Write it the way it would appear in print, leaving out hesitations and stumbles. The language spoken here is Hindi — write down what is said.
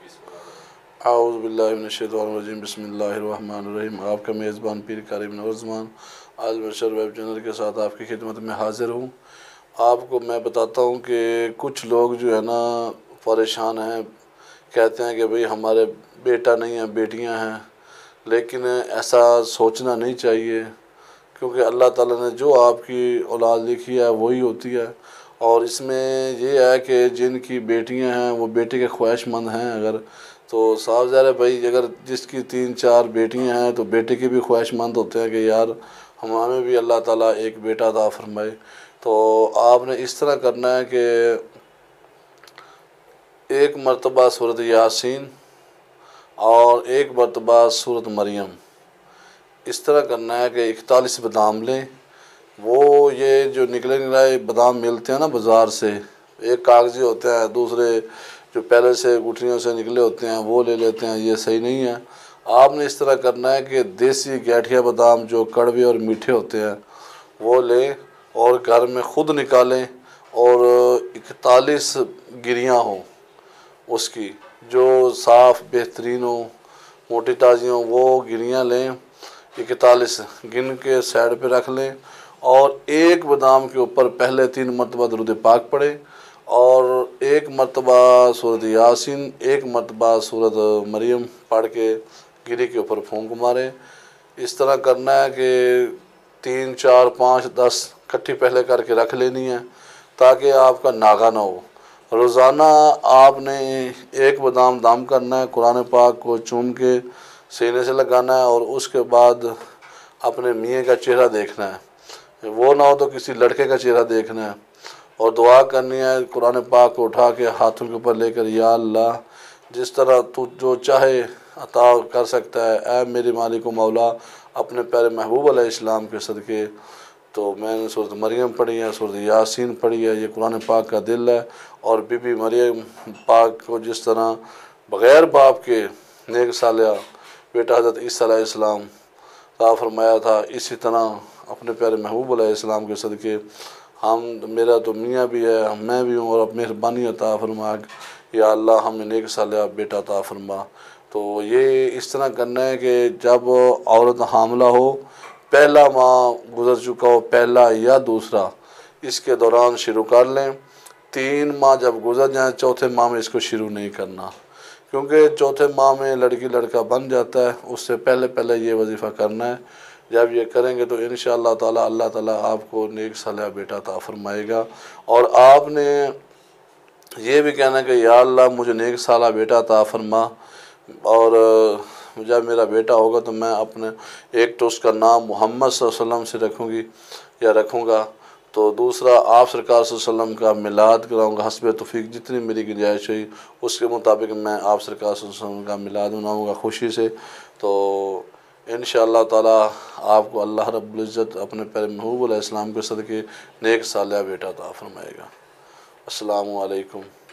आऊज़ुबिल्लाहि मिनश्शैतानिर्रजीम बिस्मिल्लाहिर्रहमानिर्रहीम। आपका मेज़बान पीर कारिम नौजवान आज बशर वेब चैनल के साथ आपकी खिदमत में हाज़िर हूँ। आपको मैं बताता हूँ कि कुछ लोग जो है ना परेशान हैं, कहते हैं कि भाई हमारे बेटा नहीं है बेटियाँ हैं, लेकिन ऐसा सोचना नहीं चाहिए, क्योंकि अल्लाह ताला ने जो आपकी औलाद लिखी है वही होती है। और इसमें ये है कि जिनकी बेटियां हैं वो बेटे के ख्वाहिशमंद हैं, अगर तो साफ ज़ाहिर है भाई, अगर जिसकी 3-4 बेटियां हैं तो बेटे के भी ख्वाहिशमंद होते हैं कि यार हमें भी अल्लाह ताला एक बेटा अता फरमाए। तो आपने इस तरह करना है कि एक मरतबा सूरत यासीन और एक मरतबा सूरत मरियम, इस तरह करना है कि 41 बादाम लें। वो ये जो निकले निकलाए बादाम मिलते हैं ना बाज़ार से, एक कागज़ी होते हैं, दूसरे जो पहले से गुठलियों से निकले होते हैं वो ले लेते हैं, ये सही नहीं है। आपने इस तरह करना है कि देसी गैठिया बादाम जो कड़वे और मीठे होते हैं वो लें और घर में ख़ुद निकालें, और 41 गिरियाँ हों उसकी, जो साफ़ बेहतरीन हो, मोटी ताज़ी हो, वो गिरियाँ लें। 41 गिन के साइड पे रख लें और एक बादाम के ऊपर पहले 3 मरतबा दुरूद पाक पढ़े और एक मरतबा सूरत यासीन, एक मरतबा सूरत मरियम पढ़ के गिरी के ऊपर फूंक मारें। इस तरह करना है कि 3, 4, 5, 10 इकट्ठी पहले करके रख लेनी है ताकि आपका नागा ना हो। रोज़ाना आपने एक बादाम दाम करना है, कुरान पाक को चूम के सीने से लगाना है और उसके बाद अपने मियाँ का चेहरा देखना है, वो ना हो तो किसी लड़के का चेहरा देखना है और दुआ करनी है। कुरान पाक को उठा के हाथों के ऊपर लेकर, या अल्लाह जिस तरह तू जो चाहे अता कर सकता है, ऐ मेरे मालिक व मौला, अपने प्यारे महबूब अलैहिस्सलाम के सदक़े। तो मैंने सूरत मरियम पढ़ी है, सूरत यासीन पढ़ी है, ये कुरान पाक का दिल है। और बीबी मरियम पाक को जिस तरह बग़ैर बाप के नेक सालिया बेटा हज़रत ईसा अलैहिस्सलाम अता फरमाया था, इसी तरह अपने प्यारे महबूब अलैहिस्सलाम के सदक़े हम, मेरा तो मियाँ भी है, मैं भी हूँ, और अब मेहरबानी अता फरमा, या अल्लाह हमें नेक सालिया बेटा अता फरमा। तो ये इस तरह करना है कि जब औरत हामला हो, पहला माह गुज़र चुका हो, पहला या दूसरा, इसके दौरान शुरू कर लें। 3 माह जब गुज़र जाएँ, चौथे माह में इसको शुरू नहीं करना, क्योंकि चौथे माह में लड़की लड़का बन जाता है। उससे पहले पहले ये वजीफ़ा करना है। जब ये करेंगे तो इंशाअल्लाह ताला अल्लाह ताला आपको नेक सालिया बेटा अता फरमाएगा। और आपने ये भी कहना है कि या अल्लाह मुझे नेक सालिया बेटा अता फरमा, और जब मेरा बेटा होगा तो मैं अपने एक तो उसका नाम मोहम्मद सल्लल्लाहु अलैहि वसल्लम से रखूँगी या रखूँगा, तो दूसरा आप सरकार सल्लल्लाहु अलैहि वसल्लम का मिलाद कराऊँगा, हस्ब तौफीक जितनी मेरी गुंजाइश हुई उसके मुताबिक मैं आप सरकार सल्लल्लाहु अलैहि वसल्लम का मिलाद मनाऊँगा खुशी से। तो इंशाअल्लाह ताला आपको अल्लाह रब्बुल इज़्ज़त अपने प्यारे महबूब अलैहिस्सलाम के सदक़े नेक सालिया बेटा अता फरमाएगा। अस्सलामु अलैकुम।